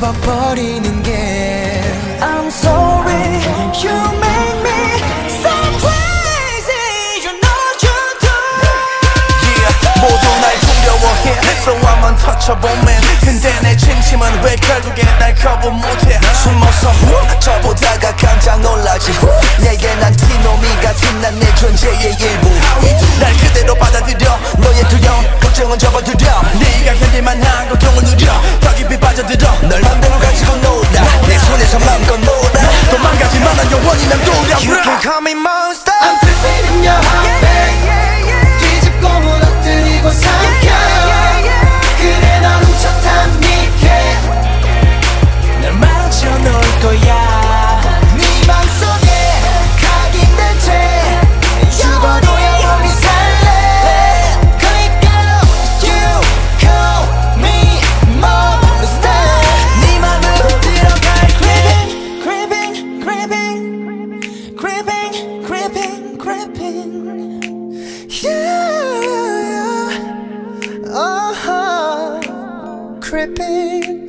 접어버리는 게 I'm sorry you make me so crazy you know you do Yeah 모두 날 두려워해 So I'm untouchable man 근데 내 진심은 왜 결국에 날 거부 못해 숨어서 후 저보다가 깜짝 놀라지 후 내게 난 티노미 같은 난 내 존재의 일부 날 그대로 받아들여 너의 두려움 걱정은 접어두려 네가 견딜만한 고통을 누려 더 깊이 빠져들어 널 맘대로 가지고 놀아 내 손에서 마음껏 놀아 도망가지만 난 영원히 맴돌아 You can call me monster I'm preparing your heartbeat 뒤집고 무너뜨리고 삼켜 그래 넌 훔쳤단 니게 날 맞춰놓을 거야 네 맘속에 각인된 채 죽어도 영원히 살래 그러니까 you call me monster 네 맘으로 들어갈 creeping creeping creeping creeping creeping creeping yeah creeping